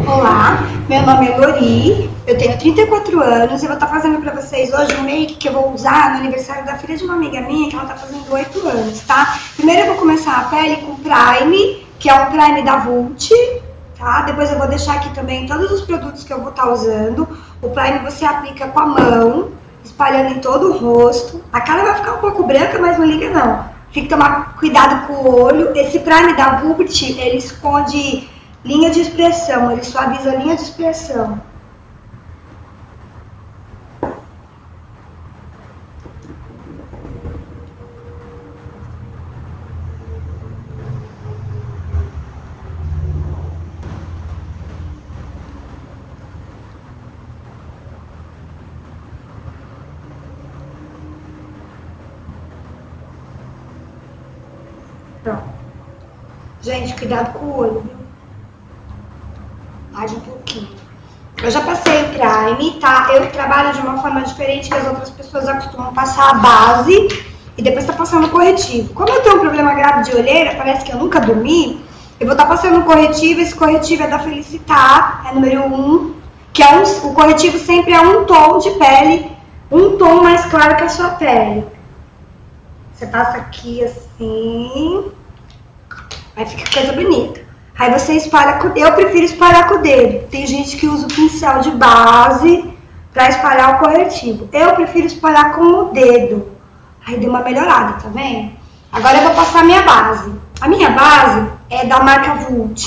Olá, meu nome é Lori, eu tenho 34 anos e vou estar fazendo para vocês hoje um make que eu vou usar no aniversário da filha de uma amiga minha, que ela está fazendo 8 anos, tá? Primeiro eu vou começar a pele com Prime, que é um Prime da Vult, tá? Depois eu vou deixar aqui também todos os produtos que eu vou estar usando. O Prime você aplica com a mão, espalhando em todo o rosto. A cara vai ficar um pouco branca, mas não liga não. Tem que tomar cuidado com o olho. Esse Prime da Vult, ele esconde linha de expressão, ele suaviza a linha de expressão. Pronto. Gente, cuidado com o olho, viu? Mais um pouquinho. Eu já passei o Prime, tá? Eu trabalho de uma forma diferente que as outras pessoas acostumam passar a base e depois tá passando o corretivo. Como eu tenho um problema grave de olheira, parece que eu nunca dormi, eu vou estar passando o corretivo. Esse corretivo é da Felicitar, é número 1, que é o corretivo sempre é um tom de pele, um tom mais claro que a sua pele. Você passa aqui assim, aí fica coisa bonita. Aí você espalha, eu prefiro espalhar com o dedo. Tem gente que usa o pincel de base para espalhar o corretivo. Eu prefiro espalhar com o dedo. Aí deu uma melhorada, tá vendo? Agora eu vou passar a minha base. A minha base é da marca Vult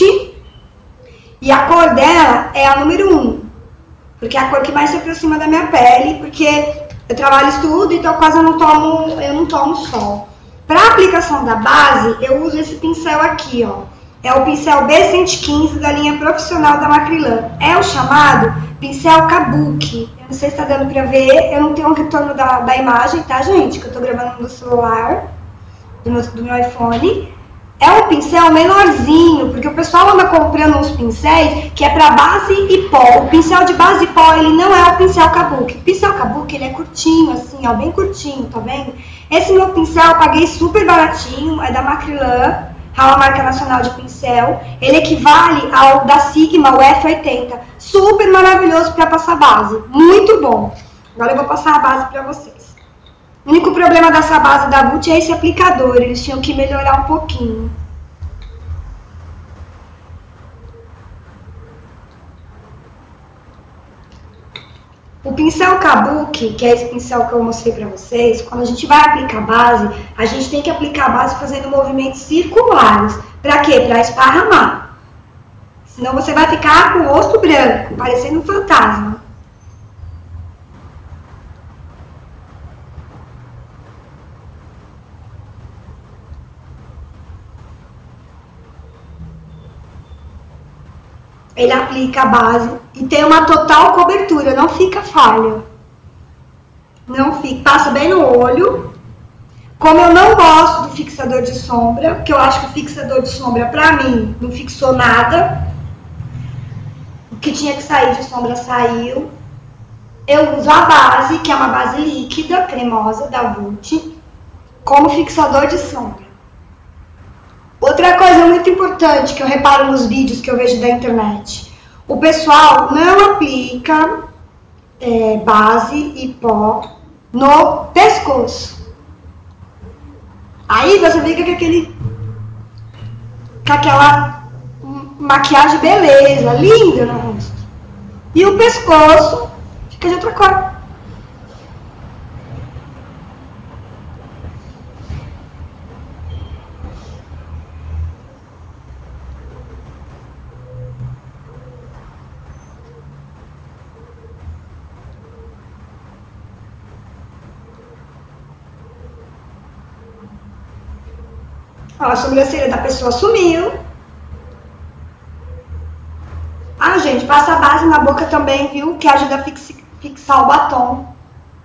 e a cor dela é a número 1, porque é a cor que mais se aproxima da minha pele, porque eu trabalho e estudo, então quase eu não tomo sol. Para aplicação da base, eu uso esse pincel aqui, ó. É o pincel B115 da linha profissional da Macrylan. É o chamado pincel Kabuki. Eu não sei se tá dando pra ver, eu não tenho um retorno da imagem, tá, gente? Que eu tô gravando no celular, do meu iPhone. É um pincel menorzinho, porque o pessoal anda comprando uns pincéis que é pra base e pó. O pincel de base e pó, ele não é o pincel Kabuki. O pincel Kabuki, ele é curtinho, assim, ó, bem curtinho, tá vendo? Esse meu pincel eu paguei super baratinho, é da Macrylan. É uma marca nacional de pincel. Ele equivale ao da Sigma, o F80. Super maravilhoso para passar base. Muito bom. Agora eu vou passar a base para vocês. O único problema dessa base da Vult é esse aplicador. Eles tinham que melhorar um pouquinho. O pincel Kabuki, que é esse pincel que eu mostrei pra vocês, quando a gente vai aplicar base, a gente tem que aplicar a base fazendo movimentos circulares. Pra quê? Pra esparramar. Senão você vai ficar com o rosto branco, parecendo um fantasma. Ele aplica a base e tem uma total cobertura, não fica falha. Não fica, passa bem no olho. Como eu não gosto do fixador de sombra, porque eu acho que o fixador de sombra, pra mim, não fixou nada. O que tinha que sair de sombra saiu. Eu uso a base, que é uma base líquida, cremosa, da Vult, como fixador de sombra. Outra coisa muito importante que eu reparo nos vídeos que eu vejo da internet. O pessoal não aplica base e pó no pescoço. Aí você fica com aquela maquiagem beleza, linda no rosto. E o pescoço fica de outra cor. Ó, a sobrancelha da pessoa sumiu. Ah, gente, passa a base na boca também, viu? Que ajuda a fixar o batom.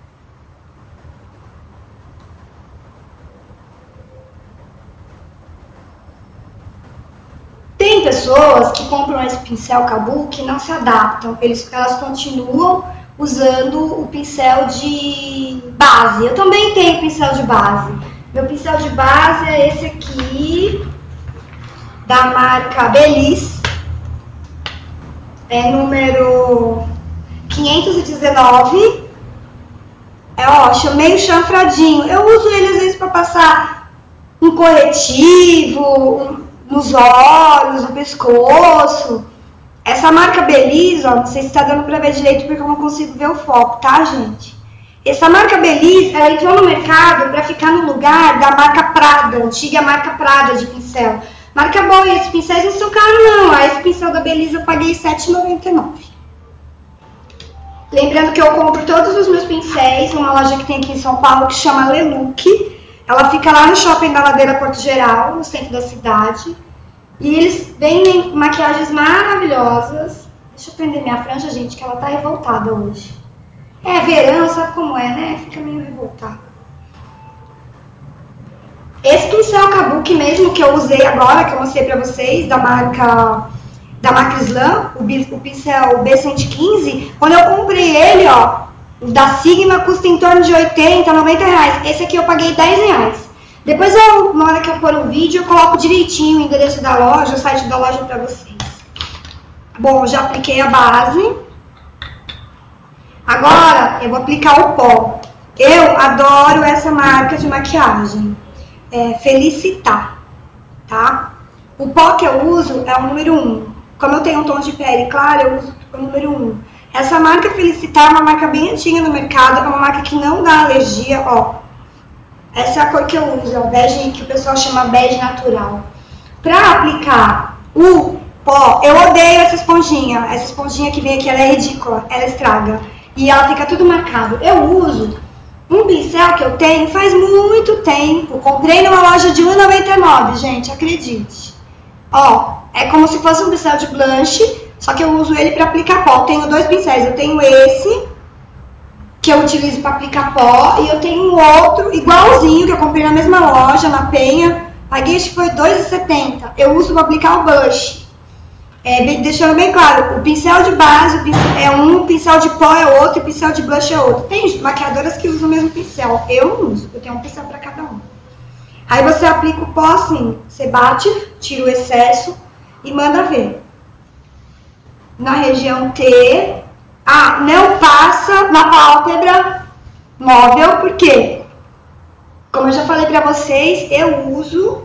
Tem pessoas que compram esse pincel Kabuki e não se adaptam. Elas continuam usando o pincel de base. Eu também tenho pincel de base. Meu pincel de base é esse aqui, da marca Belize. É número 519. É, ó, meio chanfradinho. Eu uso ele às vezes para passar um corretivo nos olhos, no pescoço. Essa marca Belize, ó, não sei se tá dando pra ver direito porque eu não consigo ver o foco, tá, gente? Essa marca Belize, ela entrou no mercado para ficar no lugar da marca Prada, antiga marca Prada de pincel. Marca boa, e esses pincéis não são caros não. Esse pincel da Belize eu paguei R$ 7,99. Lembrando que eu compro todos os meus pincéis numa loja que tem aqui em São Paulo que chama Leluc. Ela fica lá no Shopping da Ladeira Porto Geral, no centro da cidade. E eles vendem maquiagens maravilhosas. Deixa eu prender minha franja, gente, que ela tá revoltada hoje. É verão, sabe como é, né? Fica meio revoltada. Esse pincel Kabuki mesmo que eu usei agora, que eu mostrei pra vocês, da marca Slam, o pincel B115, quando eu comprei ele, ó, o da Sigma custa em torno de 80, 90 reais. Esse aqui eu paguei 10 reais. Depois, na hora que eu pôr o vídeo, eu coloco direitinho o endereço da loja, o site da loja pra vocês. Bom, já apliquei a base. Agora, eu vou aplicar o pó. Eu adoro essa marca de maquiagem. É Felicitar, tá? O pó que eu uso é o número 1. Como eu tenho um tom de pele claro, eu uso o número 1. Essa marca Felicitar é uma marca bem antiga no mercado, é uma marca que não dá alergia, ó. Essa é a cor que eu uso, é o bege, que o pessoal chama bege natural. Pra aplicar o pó, eu odeio essa esponjinha. Essa esponjinha que vem aqui, ela é ridícula, ela estraga. E ela fica tudo marcado. Eu uso um pincel que eu tenho faz muito tempo. Comprei numa loja de R$ 1,99, gente, acredite. Ó, é como se fosse um pincel de blanche, só que eu uso ele pra aplicar pó. Eu tenho dois pincéis, eu tenho esse que eu utilizo para aplicar pó, e eu tenho um outro igualzinho que eu comprei na mesma loja, na Penha, paguei, acho que foi R$ 2,70. Eu uso para aplicar o blush. Deixando bem claro, o pincel de base é um, o pincel de pó é outro, e o pincel de blush é outro. Tem maquiadoras que usam o mesmo pincel, eu não uso, eu tenho um pincel para cada um. Aí você aplica o pó assim, você bate, tira o excesso e manda ver. Na região T. Ah, não passa na pálpebra móvel, porque, como eu já falei pra vocês, eu uso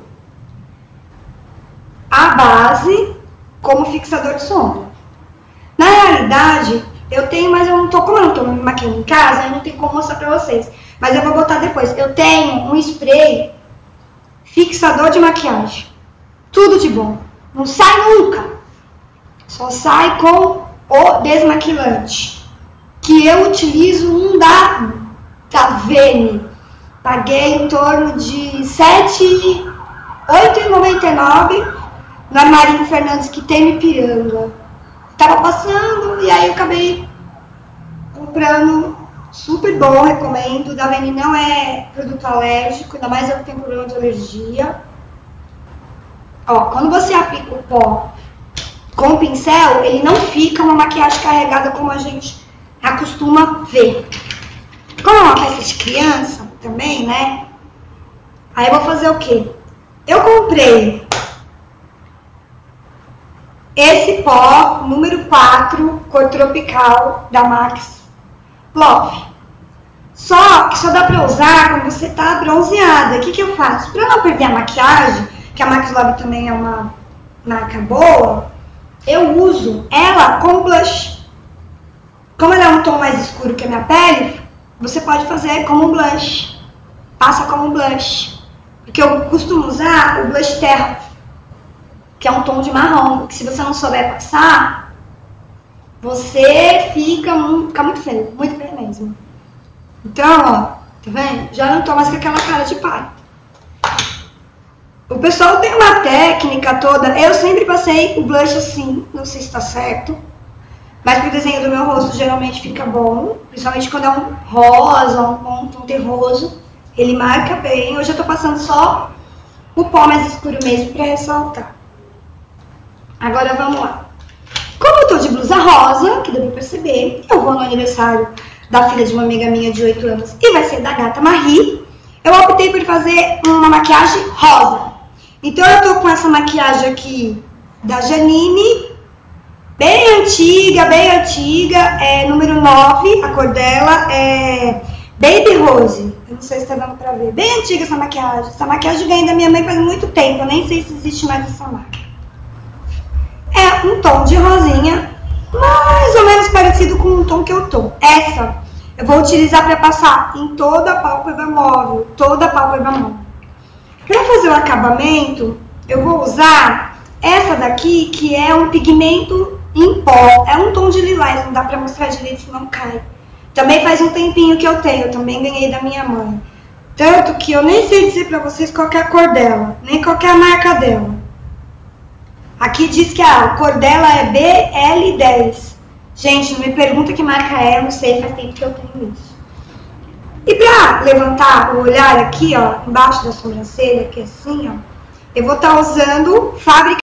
a base como fixador de sombra. Na realidade, eu tenho, mas eu não tô, como eu não tô me maquiando em casa, eu não tenho como mostrar pra vocês. Mas eu vou botar depois. Eu tenho um spray fixador de maquiagem. Tudo de bom. Não sai nunca. Só sai com o desmaquilante, que eu utilizo um da Vene. Paguei em torno de R$ 8,99 no Armarinho Fernandes, que tem no Ipiranga. Tava passando e aí eu acabei comprando. Super bom, recomendo. Da Vene não é produto alérgico, ainda mais eu que tenho problema de alergia. Ó, quando você aplica o pó com o pincel, ele não fica uma maquiagem carregada como a gente acostuma ver. Como é uma festa de criança também, né? Aí eu vou fazer o quê? Eu comprei esse pó número 4, cor tropical, da Max Love. Só que só dá pra usar quando você tá bronzeada. O que eu faço? Pra não perder a maquiagem, que a Max Love também é uma marca boa, eu uso ela com blush. Como ela é um tom mais escuro que a minha pele, você pode fazer como blush. Passa como blush. Porque eu costumo usar o blush terra, que é um tom de marrom, que se você não souber passar, você fica muito feio mesmo. Então, ó, tá vendo? Já não tô mais com aquela cara de pai. O pessoal tem uma técnica toda, eu sempre passei o blush assim, não sei se tá certo, mas pro desenho do meu rosto geralmente fica bom, principalmente quando é um rosa, um tom terroso, ele marca bem. Hoje eu tô passando só o pó mais escuro mesmo pra ressaltar. Agora vamos lá. Como eu tô de blusa rosa, que deu pra perceber, eu vou no aniversário da filha de uma amiga minha de 8 anos e vai ser da gata Marie, eu optei por fazer uma maquiagem rosa. Então eu tô com essa maquiagem aqui da Janine, bem bem antiga, é número 9, a cor dela é Baby Rose. Eu não sei se tá dando pra ver. Bem antiga essa maquiagem. Essa maquiagem vem da minha mãe faz muito tempo, eu nem sei se existe mais essa marca. É um tom de rosinha, mais ou menos parecido com o tom que eu tô. Essa eu vou utilizar para passar em toda a pálpebra móvel, toda a pálpebra móvel. Para fazer o acabamento, eu vou usar essa daqui, que é um pigmento em pó. É um tom de lilás, não dá para mostrar direito, senão cai. Também faz um tempinho que eu tenho, também ganhei da minha mãe. Tanto que eu nem sei dizer para vocês qual é a cor dela, nem qual é a marca dela. Aqui diz que a cor dela é BL10. Gente, não me pergunta que marca é, eu não sei, faz tempo que eu tenho isso. E pra levantar o olhar aqui, ó, embaixo da sobrancelha, que é assim, ó, eu vou estar usando Fábrica